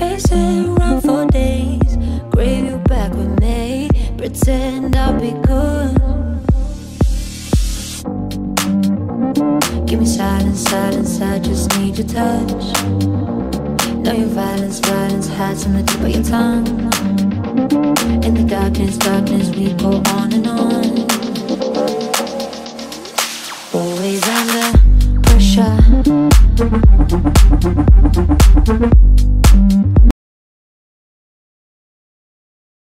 pacing around for days. Crave you back with me, pretend I'll be good. Give me silence, silence, I just need your touch. Know your violence, violence hides on the tip of your tongue. In the darkness, darkness, we go on and on. Always under pressure.